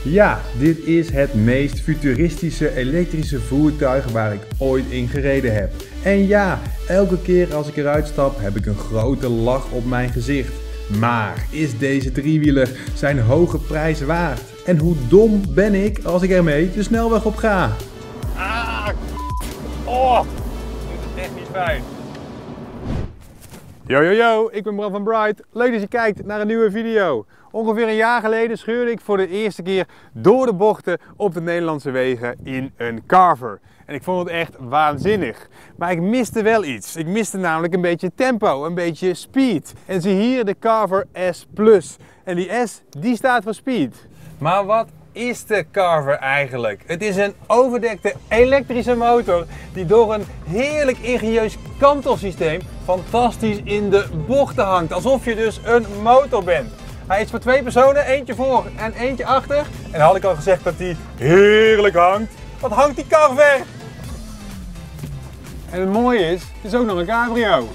Ja, dit is het meest futuristische elektrische voertuig waar ik ooit in gereden heb. En ja, elke keer als ik eruit stap heb ik een grote lach op mijn gezicht. Maar is deze driewieler zijn hoge prijs waard? En hoe dom ben ik als ik ermee de snelweg op ga? Oh, dit is echt niet fijn. Yo, ik ben Bram van Bright. Leuk dat je kijkt naar een nieuwe video. Ongeveer een jaar geleden scheurde ik voor de eerste keer door de bochten op de Nederlandse wegen in een Carver. En ik vond het echt waanzinnig. Maar ik miste wel iets. Ik miste namelijk een beetje tempo, een beetje speed. En zie hier de Carver S Plus. En die S, die staat voor speed. Maar wat is de Carver eigenlijk? Het is een overdekte elektrische motor die door een heerlijk ingenieus kantelsysteem fantastisch in de bochten hangt. Alsof je dus een motor bent. Hij is voor 2 personen, eentje voor en eentje achter. En dan had ik al gezegd dat hij heerlijk hangt. Wat hangt die Carver? En het mooie is, het is ook nog een cabrio.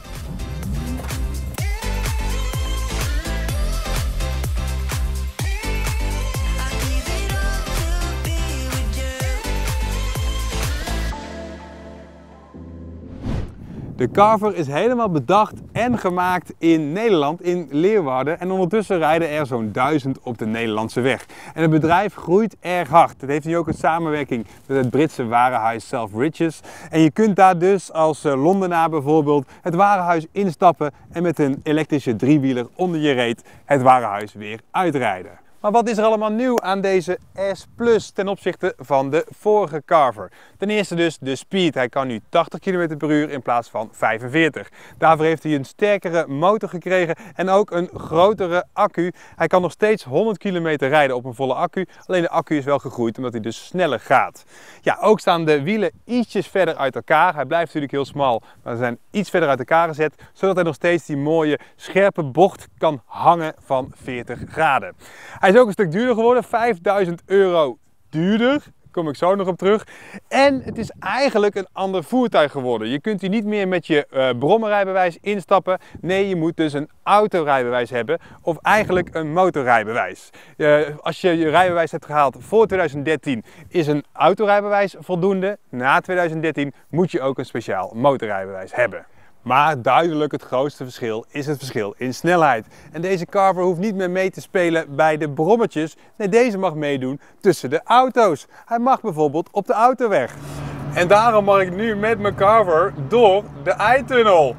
De Carver is helemaal bedacht en gemaakt in Nederland, in Leeuwarden. En ondertussen rijden er zo'n 1000 op de Nederlandse weg. En het bedrijf groeit erg hard. Het heeft nu ook een samenwerking met het Britse warenhuis Selfridges. En je kunt daar dus als Londenaar bijvoorbeeld het warenhuis instappen en met een elektrische driewieler onder je reet het warenhuis weer uitrijden. Maar wat is er allemaal nieuw aan deze S Plus ten opzichte van de vorige Carver? Ten eerste dus de speed. Hij kan nu 80 km per uur in plaats van 45. Daarvoor heeft hij een sterkere motor gekregen en ook een grotere accu. Hij kan nog steeds 100 km rijden op een volle accu. Alleen de accu is wel gegroeid omdat hij dus sneller gaat. Ja, ook staan de wielen ietsjes verder uit elkaar. Hij blijft natuurlijk heel smal, maar ze zijn iets verder uit elkaar gezet. Zodat hij nog steeds die mooie scherpe bocht kan hangen van 40 graden. Hij is ook een stuk duurder geworden, 5000 euro duurder. Daar kom ik zo nog op terug. En het is eigenlijk een ander voertuig geworden. Je kunt hier niet meer met je brommerrijbewijs instappen. Nee, je moet dus een autorijbewijs hebben of eigenlijk een motorrijbewijs. Als je je rijbewijs hebt gehaald voor 2013 is een autorijbewijs voldoende. Na 2013 moet je ook een speciaal motorrijbewijs hebben. Maar duidelijk het grootste verschil is het verschil in snelheid. En deze Carver hoeft niet meer mee te spelen bij de brommetjes. Nee, deze mag meedoen tussen de auto's. Hij mag bijvoorbeeld op de autoweg. En daarom mag ik nu met mijn Carver door de I-tunnel.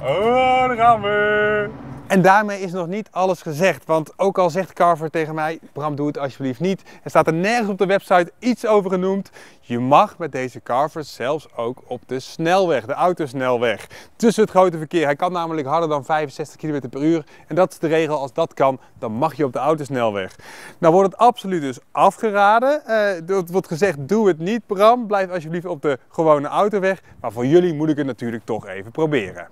Oh, daar gaan we! En daarmee is nog niet alles gezegd, want ook al zegt Carver tegen mij, Bram, doe het alsjeblieft niet. Er staat er nergens op de website iets over genoemd. Je mag met deze Carver zelfs ook op de snelweg, de autosnelweg. Tussen het grote verkeer. Hij kan namelijk harder dan 65 km per uur. En dat is de regel, als dat kan, dan mag je op de autosnelweg. Nou wordt het absoluut dus afgeraden. Er wordt gezegd, doe het niet, Bram. Blijf alsjeblieft op de gewone autoweg. Maar voor jullie moet ik het natuurlijk toch even proberen.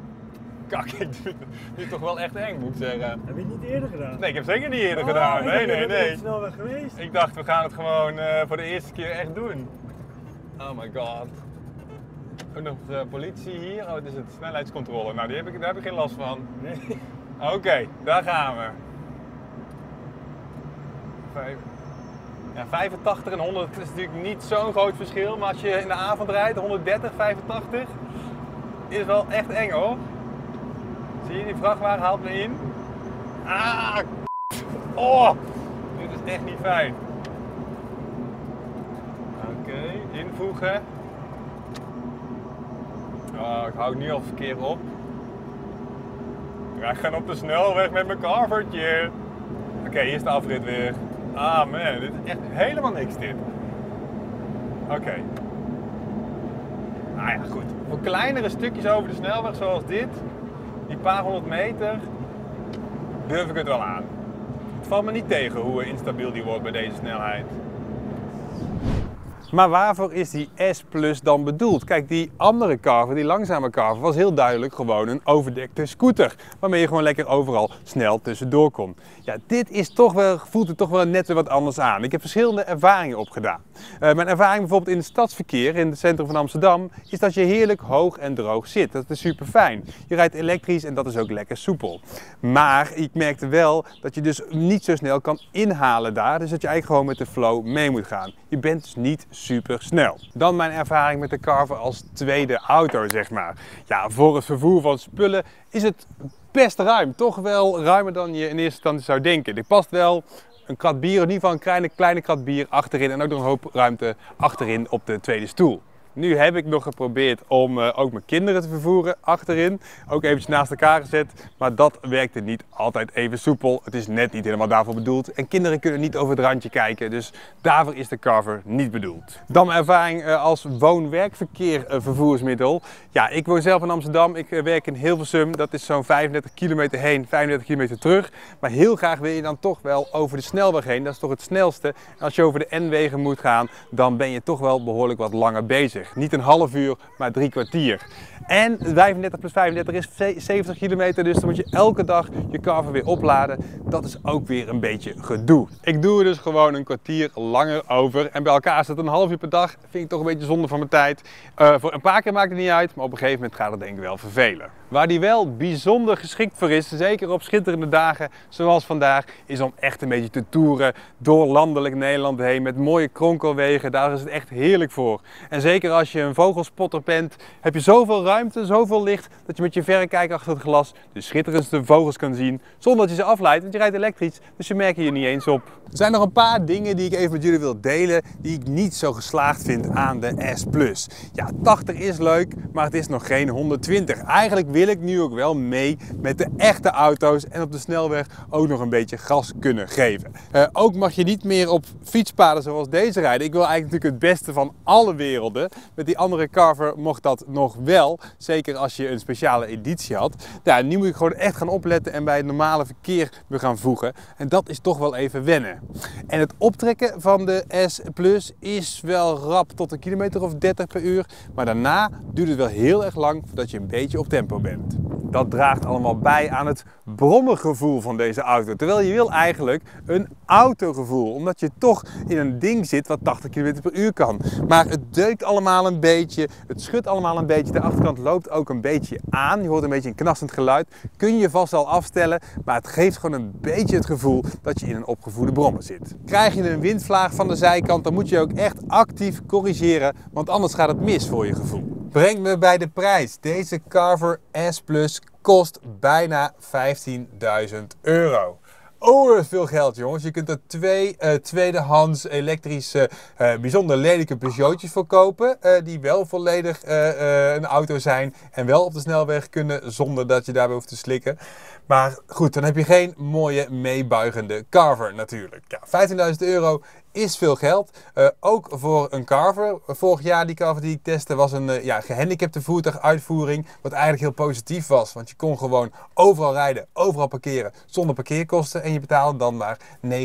Kak, dit is toch wel echt eng, moet ik zeggen. Heb je het niet eerder gedaan? Nee, ik heb zeker niet eerder gedaan. Nee. Ik ben snelweg geweest. Ik dacht, we gaan het gewoon voor de eerste keer echt doen. Oh my god. Ook nog politie hier. Oh, het is het snelheidscontrole. Nou, daar heb ik geen last van. Nee. Oké, daar gaan we. 85 en 100 is natuurlijk niet zo'n groot verschil. Maar als je in de avond rijdt, 130, 85, is wel echt eng hoor. Zie je, die vrachtwagen haalt me in. Oh, dit is echt niet fijn. Oké, invoegen. Oh, ik hou nu al verkeerd op. Wij gaan op de snelweg met mijn Carvertje. Oké, hier is de afrit weer. Ah man, dit is echt helemaal niks dit. Oké. Nou ja, goed. Voor kleinere stukjes over de snelweg zoals dit, die paar 100 meter, durf ik het wel aan. Het valt me niet tegen hoe instabiel die wordt bij deze snelheid. Maar waarvoor is die S Plus dan bedoeld? Kijk, die andere Carver, die langzame Carver, was heel duidelijk gewoon een overdekte scooter. Waarmee je gewoon lekker overal snel tussendoor kon. Ja, dit is toch wel, voelt het toch wel net weer wat anders aan. Ik heb verschillende ervaringen opgedaan. Mijn ervaring bijvoorbeeld in het stadsverkeer, in het centrum van Amsterdam, is dat je heerlijk hoog en droog zit. Dat is super fijn. Je rijdt elektrisch en dat is ook lekker soepel. Maar ik merkte wel dat je dus niet zo snel kan inhalen daar. Dus dat je eigenlijk gewoon met de flow mee moet gaan. Je bent dus niet super snel. Dan mijn ervaring met de Carver als tweede auto, zeg maar. Ja, voor het vervoer van spullen is het best ruim. Toch wel ruimer dan je in eerste instantie zou denken. Er past wel een krat bier, in ieder geval een kleine krat bier achterin en ook nog een hoop ruimte achterin op de tweede stoel. Nu heb ik nog geprobeerd om ook mijn kinderen te vervoeren achterin. Ook eventjes naast elkaar gezet. Maar dat werkte niet altijd even soepel. Het is net niet helemaal daarvoor bedoeld. En kinderen kunnen niet over het randje kijken. Dus daarvoor is de Carver niet bedoeld. Dan mijn ervaring als woon-werkverkeer vervoersmiddel. Ja, ik woon zelf in Amsterdam. Ik werk in Hilversum. Dat is zo'n 35 kilometer heen, 35 kilometer terug. Maar heel graag wil je dan toch wel over de snelweg heen. Dat is toch het snelste. En als je over de N-wegen moet gaan, dan ben je toch wel behoorlijk wat langer bezig. Niet een half uur, maar 3 kwartier. En 35 plus 35 is 70 kilometer, dus dan moet je elke dag je Carver weer opladen. Dat is ook weer een beetje gedoe. Ik doe er dus gewoon een kwartier langer over. En bij elkaar is het een half uur per dag. Vind ik toch een beetje zonde van mijn tijd. Voor een paar keer maakt het niet uit, maar op een gegeven moment gaat het denk ik wel vervelen. Waar die wel bijzonder geschikt voor is, zeker op schitterende dagen zoals vandaag, is om echt een beetje te toeren door landelijk Nederland heen met mooie kronkelwegen. Daar is het echt heerlijk voor. En zeker als je een vogelspotter bent, heb je zoveel ruimte, zoveel licht, dat je met je verrekijker achter het glas de schitterendste vogels kan zien, zonder dat je ze afleidt, want je rijdt elektrisch, dus je merkt je niet eens op. Er zijn nog een paar dingen die ik even met jullie wil delen, die ik niet zo geslaagd vind aan de S Plus. Ja, 80 is leuk, maar het is nog geen 120. Eigenlijk wil ik nu ook wel mee met de echte auto's en op de snelweg ook nog een beetje gas kunnen geven. Ook mag je niet meer op fietspaden zoals deze rijden. Ik wil eigenlijk natuurlijk het beste van alle werelden. Met die andere Carver mocht dat nog wel. Zeker als je een speciale editie had. Ja, nu moet ik gewoon echt gaan opletten en bij het normale verkeer weer gaan voegen. En dat is toch wel even wennen. En het optrekken van de S Plus is wel rap tot een kilometer of 30 per uur. Maar daarna duurt het wel heel erg lang voordat je een beetje op tempo bent. Dat draagt allemaal bij aan het brommergevoel van deze auto. Terwijl je wil eigenlijk een autogevoel. Omdat je toch in een ding zit wat 80 km per uur kan. Maar het deukt allemaal een beetje. Het schudt allemaal een beetje. De achterkant loopt ook een beetje aan. Je hoort een beetje een knastend geluid. Kun je vast al afstellen. Maar het geeft gewoon een beetje het gevoel dat je in een opgevoerde brommer zit. Krijg je een windvlaag van de zijkant, dan moet je ook echt actief corrigeren. Want anders gaat het mis voor je gevoel. Brengt me bij de prijs. Deze Carver S Plus kost bijna 15.000 euro. Oh, dat is veel geld, jongens. Je kunt er 2 tweedehands elektrische, bijzonder lelijke Peugeotjes voor kopen. Die wel volledig een auto zijn en wel op de snelweg kunnen zonder dat je daarbij hoeft te slikken. Maar goed, dan heb je geen mooie meebuigende Carver natuurlijk. Ja, 15.000 euro is veel geld. Ook voor een Carver. Vorig jaar die Carver die ik testte was een gehandicapte voertuiguitvoering. Wat eigenlijk heel positief was. Want je kon gewoon overal rijden, overal parkeren zonder parkeerkosten. En je betaalde dan maar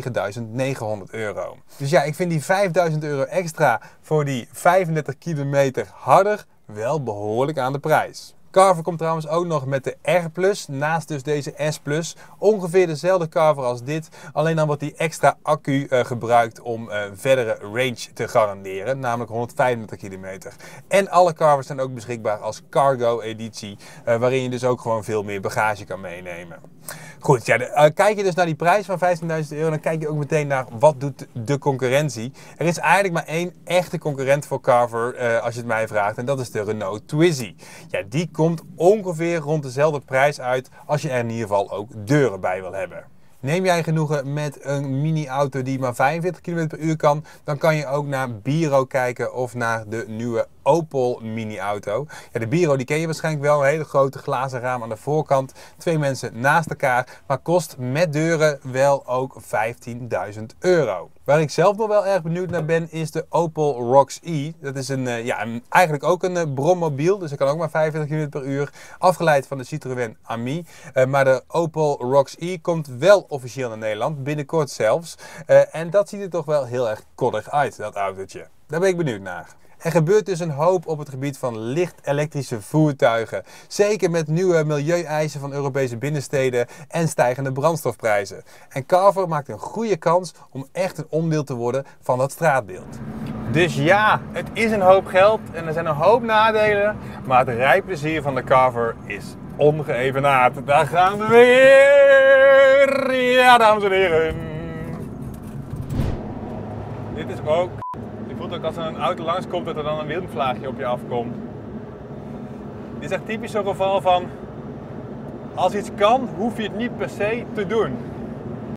9.900 euro. Dus ja, ik vind die 5.000 euro extra voor die 35 kilometer harder wel behoorlijk aan de prijs. Carver komt trouwens ook nog met de R Plus, naast dus deze S Plus. Ongeveer dezelfde Carver als dit, alleen dan wordt die extra accu gebruikt om verdere range te garanderen, namelijk 135 kilometer. En alle Carvers zijn ook beschikbaar als cargo editie, waarin je dus ook gewoon veel meer bagage kan meenemen. Goed, ja, kijk je dus naar die prijs van 15.000 euro, dan kijk je ook meteen naar wat doet de concurrentie. Er is eigenlijk maar één echte concurrent voor Carver, als je het mij vraagt, en dat is de Renault Twizy. Ja, die komt ongeveer rond dezelfde prijs uit als je er in ieder geval ook deuren bij wil hebben. Neem jij genoegen met een mini-auto die maar 45 km per uur kan, dan kan je ook naar Biro kijken of naar de nieuwe Opel mini-auto. Ja, de Biro die ken je waarschijnlijk wel, een hele grote glazen raam aan de voorkant, 2 mensen naast elkaar, maar kost met deuren wel ook 15.000 euro. Waar ik zelf nog wel erg benieuwd naar ben is de Opel Rocks E. Dat is eigenlijk ook een brommobiel, dus hij kan ook maar 45 km per uur, afgeleid van de Citroën Ami. Maar de Opel Rocks E komt wel officieel naar Nederland, binnenkort zelfs. En dat ziet er toch wel heel erg koddig uit, dat autootje. Daar ben ik benieuwd naar. Er gebeurt dus een hoop op het gebied van licht elektrische voertuigen. Zeker met nieuwe milieueisen van Europese binnensteden en stijgende brandstofprijzen. En Carver maakt een goede kans om echt een onderdeel te worden van dat straatbeeld. Dus ja, het is een hoop geld en er zijn een hoop nadelen. Maar het rijplezier van de Carver is ongeëvenaard. Daar gaan we weer! Ja, dames en heren. Dit is ook... Je voelt ook als er een auto langskomt dat er dan een windvlaagje op je afkomt. Dit is echt typisch zo'n geval van... Als iets kan, hoef je het niet per se te doen.